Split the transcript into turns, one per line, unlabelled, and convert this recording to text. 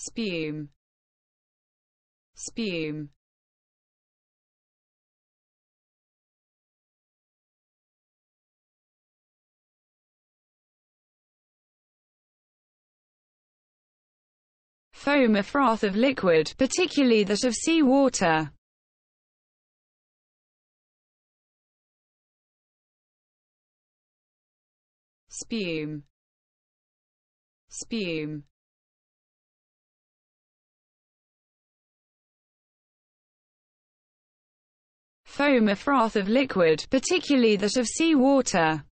Spume, spume. Foam, a froth of liquid, particularly that of sea water. Spume, spume. Foam, a froth of liquid, particularly that of sea water.